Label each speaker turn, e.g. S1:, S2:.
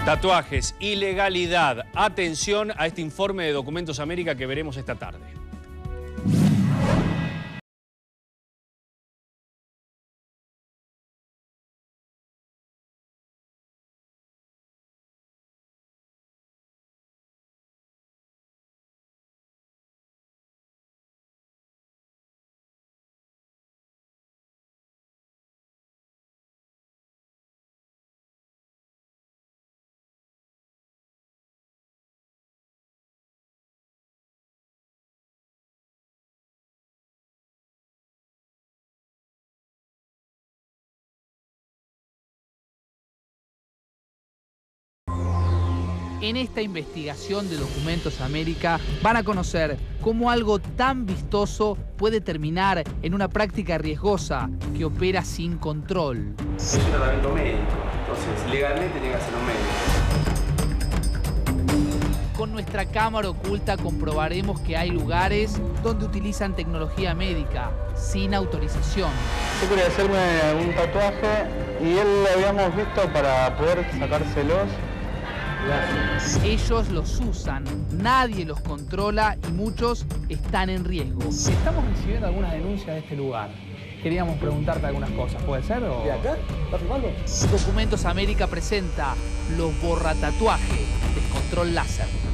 S1: Tatuajes, ilegalidad. Atención a este informe de Documentos América que veremos esta tarde.
S2: En esta investigación de Documentos América van a conocer cómo algo tan vistoso puede terminar en una práctica riesgosa que opera sin control.
S3: Es un tratamiento médico, entonces legalmente tiene que ser un médico.
S2: Con nuestra cámara oculta comprobaremos que hay lugares donde utilizan tecnología médica sin autorización.
S4: Yo quería hacerme un tatuaje y él lo habíamos visto para poder sacárselos.
S2: Ellos los usan, nadie los controla y muchos están en riesgo.
S5: Estamos recibiendo algunas denuncias de este lugar. Queríamos preguntarte algunas cosas, ¿puede ser?
S6: ¿De acá? ¿Estás filmando?
S2: Documentos América presenta Los borratatuajes de Control Láser.